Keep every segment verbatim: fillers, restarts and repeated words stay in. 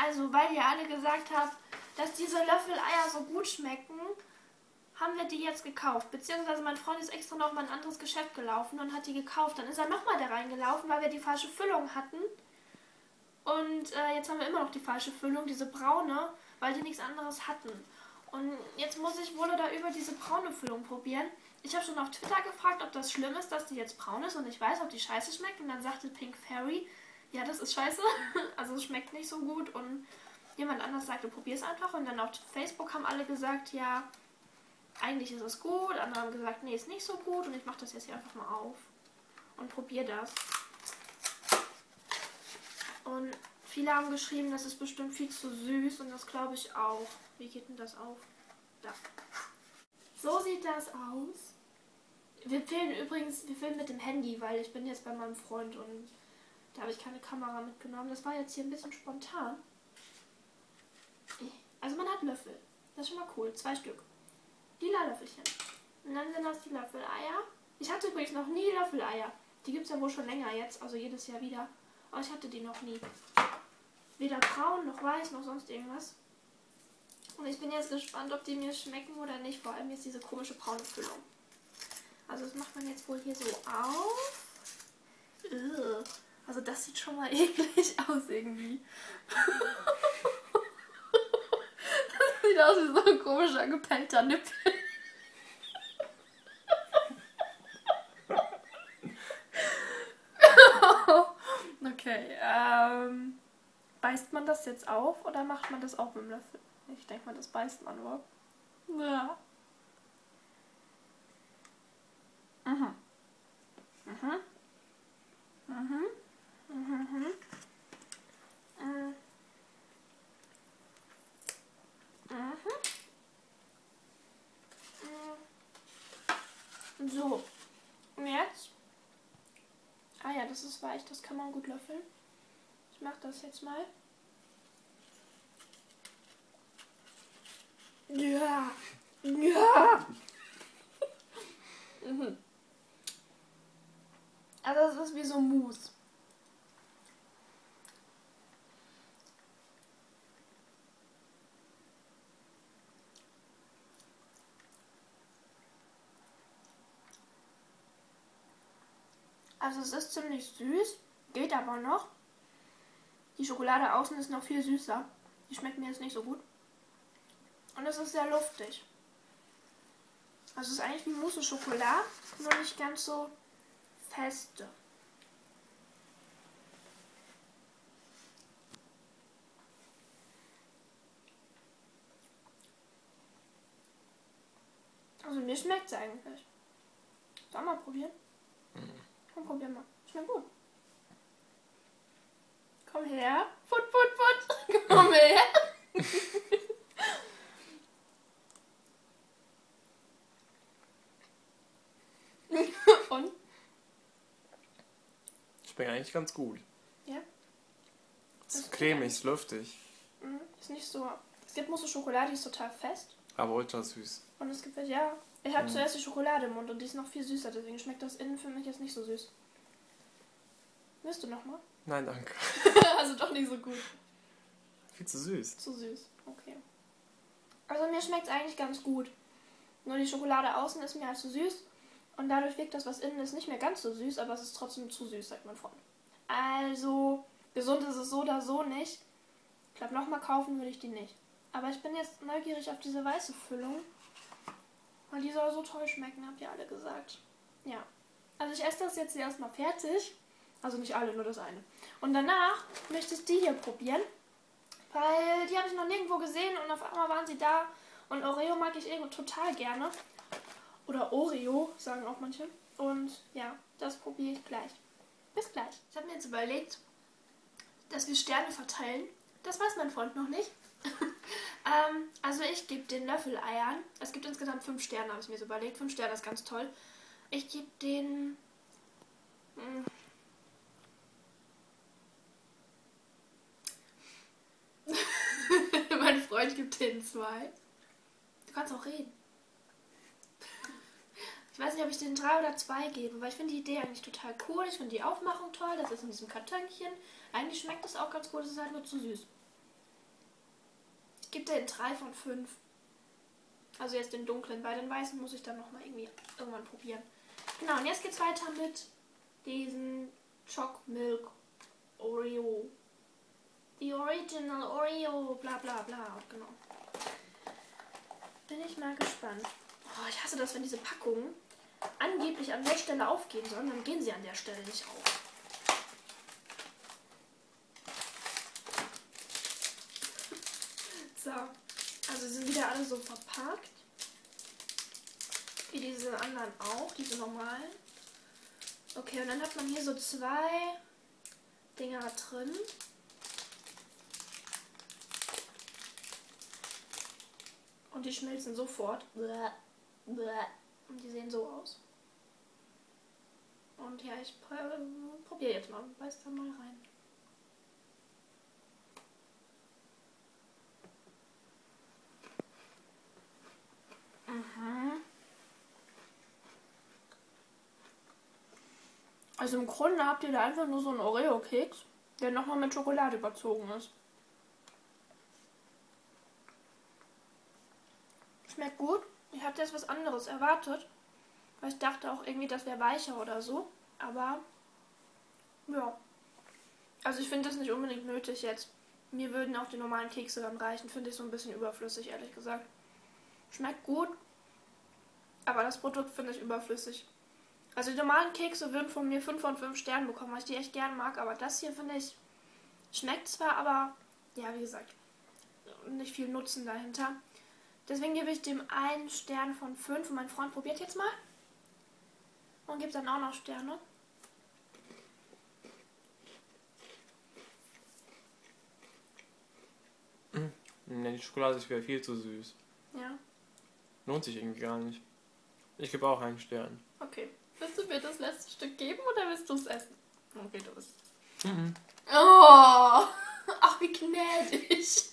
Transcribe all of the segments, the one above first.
Also, weil ihr alle gesagt habt, dass diese Löffeleier so gut schmecken, haben wir die jetzt gekauft. Beziehungsweise mein Freund ist extra noch mal ein anderes Geschäft gelaufen und hat die gekauft. Dann ist er nochmal da reingelaufen, weil wir die falsche Füllung hatten. Und äh, jetzt haben wir immer noch die falsche Füllung, diese braune, weil die nichts anderes hatten. Und jetzt muss ich wohl oder über diese braune Füllung probieren. Ich habe schon auf Twitter gefragt, ob das schlimm ist, dass die jetzt braun ist und ich weiß, ob die scheiße schmeckt. Und dann sagte Pink Fairy, ja, das ist scheiße. Also es schmeckt nicht so gut. Und jemand anders sagte, probier es einfach. Und dann auf Facebook haben alle gesagt, ja, eigentlich ist es gut. Andere haben gesagt, nee, ist nicht so gut. Und ich mache das jetzt hier einfach mal auf und probiere das. Und viele haben geschrieben, das ist bestimmt viel zu süß. Und das glaube ich auch. Wie geht denn das auf? Da. So sieht das aus. Wir filmen übrigens, wir filmen mit dem Handy, weil ich bin jetzt bei meinem Freund und da habe ich keine Kamera mitgenommen. Das war jetzt hier ein bisschen spontan. Also man hat Löffel. Das ist schon mal cool. Zwei Stück. Lila Löffelchen. Und dann sind das die Löffeleier. Ich hatte übrigens noch nie Löffeleier. Die gibt es ja wohl schon länger jetzt, also jedes Jahr wieder. Aber ich hatte die noch nie. Weder braun, noch weiß, noch sonst irgendwas. Und ich bin jetzt gespannt, ob die mir schmecken oder nicht. Vor allem jetzt diese komische braune Füllung. Also das macht man jetzt wohl hier so auf. Ugh. Also das sieht schon mal eklig aus irgendwie. Das sieht aus wie so ein komischer gepellter Nippel. Okay, ähm, beißt man das jetzt auf oder macht man das auch mit dem Löffel? Ich denke mal, das beißt man nur. Ja. Mhm. Mhm. Mhm. Mhm. Mhm. Mhm. So. Und jetzt? Ah ja, das ist weich, das kann man gut löffeln. Ich mache das jetzt mal. Ja. Ja. Mhm. Also es ist wie so Mousse. Also es ist ziemlich süß, geht aber noch. Die Schokolade außen ist noch viel süßer. Die schmeckt mir jetzt nicht so gut. Und es ist sehr luftig. Also es ist eigentlich wie Mousse Schokolade, nur nicht ganz so feste. Also mir schmeckt es eigentlich. Soll mal probieren? Komm, probier mal. Schmeckt gut. Komm her. Put, put, put. Komm her. Und? Schmeckt eigentlich ganz gut. Ja? Es ist cremig, ist luftig. Mhm. Ist nicht so... Es gibt Mousse Schokolade, die ist total fest. Aber ultra süß. Und es gibt welche, ja. Ich habe Mhm. zuerst die Schokolade im Mund und die ist noch viel süßer, deswegen schmeckt das innen für mich jetzt nicht so süß. Willst du nochmal? Nein, danke. Also doch nicht so gut. Viel zu süß. Zu süß, okay. Also mir schmeckt es eigentlich ganz gut. Nur die Schokolade außen ist mir halt zu süß. Und dadurch wirkt das, was innen ist, nicht mehr ganz so süß, aber es ist trotzdem zu süß, sagt mein Freund. Also, gesund ist es so oder so nicht. Ich glaube, nochmal kaufen würde ich die nicht. Aber ich bin jetzt neugierig auf diese weiße Füllung. Weil die soll so toll schmecken, habt ihr alle gesagt. Ja. Also ich esse das jetzt hier erstmal fertig. Also nicht alle, nur das eine. Und danach möchte ich die hier probieren. Weil die habe ich noch nirgendwo gesehen und auf einmal waren sie da. Und Oreo mag ich eh total gerne. Oder Oreo, sagen auch manche. Und ja, das probiere ich gleich. Bis gleich. Ich habe mir jetzt überlegt, dass wir Sterne verteilen. Das weiß mein Freund noch nicht. ähm, also ich gebe den Löffeleiern, es gibt insgesamt fünf Sterne, habe ich mir so überlegt. Fünf Sterne ist ganz toll. Ich gebe den... Mh, mein Freund gibt den zwei. Du kannst auch reden. Ich weiß nicht, ob ich den drei oder zwei gebe, weil ich finde die Idee eigentlich total cool. Ich finde die Aufmachung toll. Das ist in diesem Kartönchen. Eigentlich schmeckt es auch ganz gut, es ist halt nur zu süß. Ich gebe den drei von fünf. Also jetzt den dunklen, weil den weißen muss ich dann nochmal irgendwie irgendwann probieren. Genau, und jetzt geht's weiter mit diesen Choc Milk Oreo. Die Original Oreo, bla bla bla. Genau. Bin ich mal gespannt. Oh, ich hasse das, wenn diese Packungen angeblich an der Stelle aufgehen sollen, dann gehen sie an der Stelle nicht auf. So, also sind wieder alle so verpackt. Wie diese anderen auch, diese normalen. Okay, und dann hat man hier so zwei Dinger drin. Und die schmilzen sofort. Und die sehen so aus. Und ja, ich probiere jetzt mal. Beiß da mal rein. Mhm. Also im Grunde habt ihr da einfach nur so einen Oreo-Keks, der nochmal mit Schokolade überzogen ist. Schmeckt gut. Ich hatte jetzt was anderes erwartet. Weil ich dachte auch irgendwie, das wäre weicher oder so. Aber ja. Also ich finde das nicht unbedingt nötig jetzt. Mir würden auch die normalen Kekse dann reichen. Finde ich so ein bisschen überflüssig, ehrlich gesagt. Schmeckt gut. Aber das Produkt finde ich überflüssig. Also die normalen Kekse würden von mir fünf von fünf Sternen bekommen, weil ich die echt gern mag. Aber das hier finde ich, schmeckt zwar, aber ja, wie gesagt, nicht viel Nutzen dahinter. Deswegen gebe ich dem einen Stern von fünf. Und mein Freund probiert jetzt mal. Und gibt dann auch noch Sterne. Ne, die Schokolade ist wieder viel zu süß. Ja. Lohnt sich irgendwie gar nicht. Ich gebe auch einen Stern. Okay. Willst du mir das letzte Stück geben oder willst du es essen? Okay, du isst es. Mhm. Oh! Ach, wie gnädig.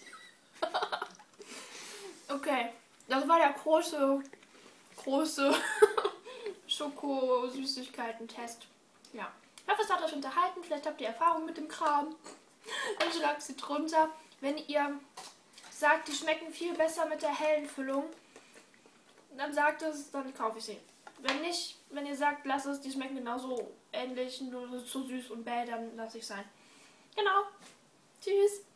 Okay. Das war der große, große Schoko-Süßigkeiten-Test. Ja. Ich hoffe, es hat euch unterhalten. Vielleicht habt ihr Erfahrung mit dem Kram. Dann schreibt sie drunter. Wenn ihr sagt, die schmecken viel besser mit der hellen Füllung, dann sagt es, dann kaufe ich sie. Wenn nicht, wenn ihr sagt, lasst es, die schmecken genauso ähnlich, nur zu süß und bäh, dann lasse ich sein. Genau. Tschüss.